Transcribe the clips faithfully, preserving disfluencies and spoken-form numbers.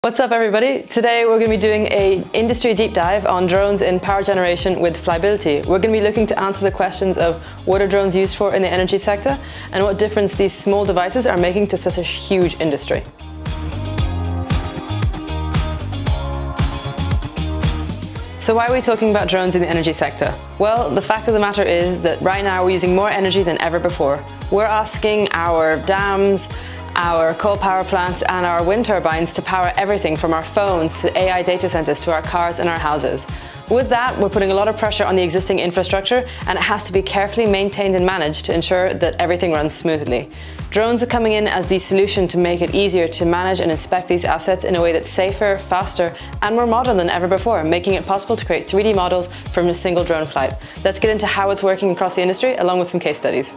What's up everybody? Today we're going to be doing an industry deep dive on drones in power generation with Flyability. We're going to be looking to answer the questions of what are drones used for in the energy sector and what difference these small devices are making to such a huge industry. So why are we talking about drones in the energy sector? Well, the fact of the matter is that right now we're using more energy than ever before. We're asking our dams, our coal power plants and our wind turbines to power everything from our phones to A I data centers to our cars and our houses. With that, we're putting a lot of pressure on the existing infrastructure, and it has to be carefully maintained and managed to ensure that everything runs smoothly. Drones are coming in as the solution to make it easier to manage and inspect these assets in a way that's safer, faster and more modern than ever before, making it possible to create three D models from a single drone flight. Let's get into how it's working across the industry along with some case studies.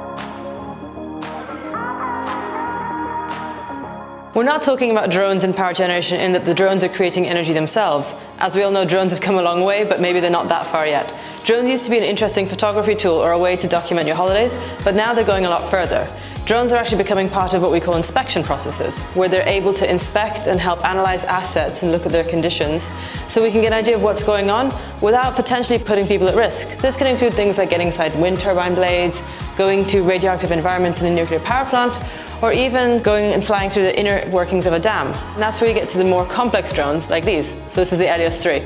We're not talking about drones in power generation in that the drones are creating energy themselves. As we all know, drones have come a long way, but maybe they're not that far yet. Drones used to be an interesting photography tool or a way to document your holidays, but now they're going a lot further. Drones are actually becoming part of what we call inspection processes, where they're able to inspect and help analyze assets and look at their conditions, so we can get an idea of what's going on without potentially putting people at risk. This can include things like getting inside wind turbine blades, going to radioactive environments in a nuclear power plant, or even going and flying through the inner workings of a dam. And that's where you get to the more complex drones like these. So this is the Elios three.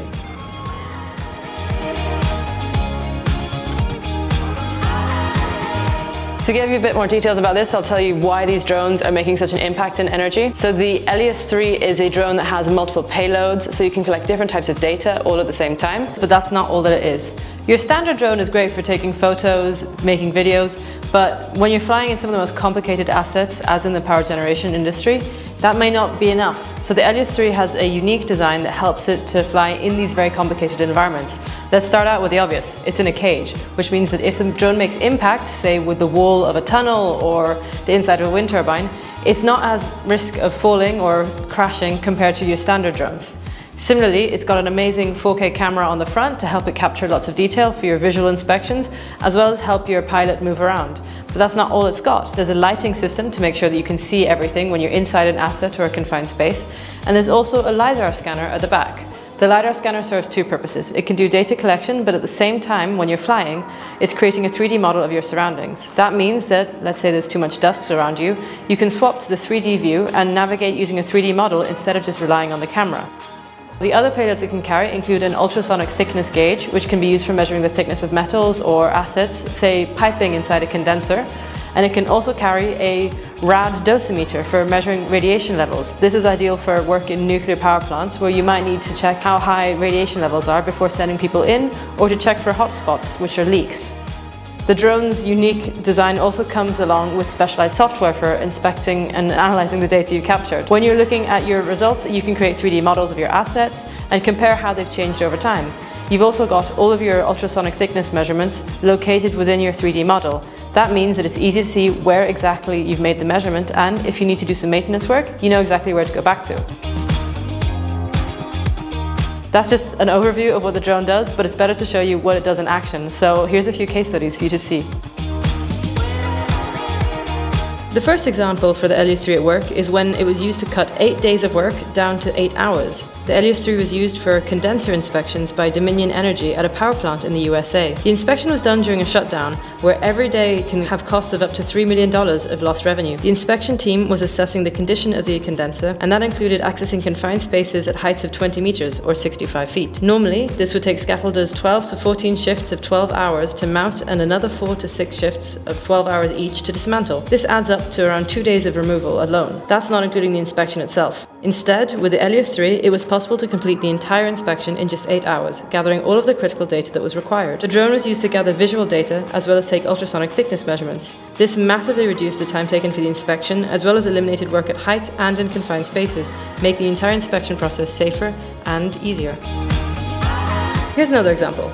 To give you a bit more details about this, I'll tell you why these drones are making such an impact in energy. So the Elios three is a drone that has multiple payloads, so you can collect different types of data all at the same time, but that's not all that it is. Your standard drone is great for taking photos, making videos, but when you're flying in some of the most complicated assets, as in the power generation industry, that may not be enough. So the Elios three has a unique design that helps it to fly in these very complicated environments. Let's start out with the obvious. It's in a cage, which means that if the drone makes impact, say with the wall of a tunnel or the inside of a wind turbine, it's not as risk of falling or crashing compared to your standard drones. Similarly, it's got an amazing four K camera on the front to help it capture lots of detail for your visual inspections, as well as help your pilot move around. But that's not all it's got. There's a lighting system to make sure that you can see everything when you're inside an asset or a confined space, and there's also a LiDAR scanner at the back. The LiDAR scanner serves two purposes. It can do data collection, but at the same time, when you're flying, it's creating a three D model of your surroundings. That means that, let's say there's too much dust around you, you can swap to the three D view and navigate using a three D model instead of just relying on the camera. The other payloads it can carry include an ultrasonic thickness gauge, which can be used for measuring the thickness of metals or assets, say piping inside a condenser. And it can also carry a rad dosimeter for measuring radiation levels. This is ideal for work in nuclear power plants, where you might need to check how high radiation levels are before sending people in, or to check for hotspots, which are leaks. The drone's unique design also comes along with specialized software for inspecting and analyzing the data you captured. When you're looking at your results, you can create three D models of your assets and compare how they've changed over time. You've also got all of your ultrasonic thickness measurements located within your three D model. That means that it's easy to see where exactly you've made the measurement, and if you need to do some maintenance work, you know exactly where to go back to. That's just an overview of what the drone does, but it's better to show you what it does in action. So here's a few case studies for you to see. The first example for the Elios three at work is when it was used to cut eight days of work down to eight hours. The Elios three was used for condenser inspections by Dominion Energy at a power plant in the U S A. The inspection was done during a shutdown, where every day can have costs of up to three million dollars of lost revenue. The inspection team was assessing the condition of the condenser, and that included accessing confined spaces at heights of twenty meters or sixty-five feet. Normally, this would take scaffolders twelve to fourteen shifts of twelve hours to mount and another four to six shifts of twelve hours each to dismantle. This adds up to around two days of removal alone. That's not including the inspection itself. Instead, with the Elios three, it was possible to complete the entire inspection in just eight hours, gathering all of the critical data that was required. The drone was used to gather visual data as well as take ultrasonic thickness measurements. This massively reduced the time taken for the inspection, as well as eliminated work at height and in confined spaces, making the entire inspection process safer and easier. Here's another example.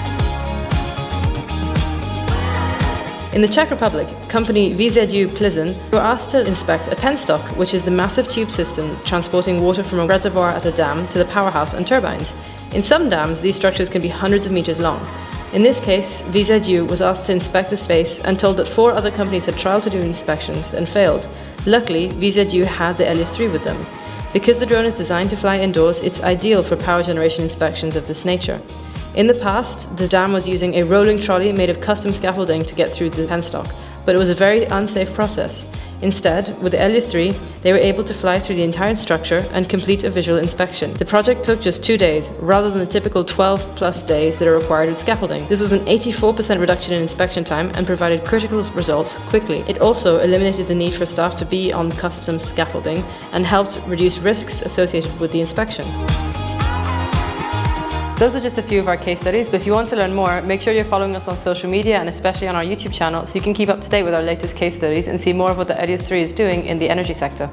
In the Czech Republic, company V Z U Plzeň were asked to inspect a penstock, which is the massive tube system transporting water from a reservoir at a dam to the powerhouse and turbines. In some dams, these structures can be hundreds of meters long. In this case, V Z U was asked to inspect the space and told that four other companies had tried to do inspections and failed. Luckily, V Z U had the Elios three with them. Because the drone is designed to fly indoors, it's ideal for power generation inspections of this nature. In the past, the dam was using a rolling trolley made of custom scaffolding to get through the penstock, but it was a very unsafe process. Instead, with the Elios three, they were able to fly through the entire structure and complete a visual inspection. The project took just two days, rather than the typical twelve plus days that are required with scaffolding. This was an eighty-four percent reduction in inspection time and provided critical results quickly. It also eliminated the need for staff to be on custom scaffolding and helped reduce risks associated with the inspection. Those are just a few of our case studies, but if you want to learn more, make sure you're following us on social media and especially on our YouTube channel so you can keep up to date with our latest case studies and see more of what the Elios three is doing in the energy sector.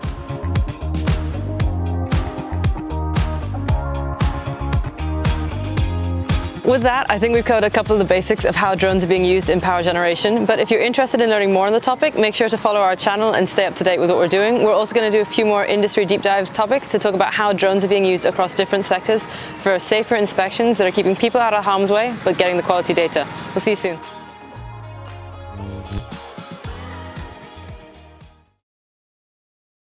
With that, I think we've covered a couple of the basics of how drones are being used in power generation, but if you're interested in learning more on the topic, make sure to follow our channel and stay up to date with what we're doing. We're also going to do a few more industry deep dive topics to talk about how drones are being used across different sectors for safer inspections that are keeping people out of harm's way, but getting the quality data. We'll see you soon.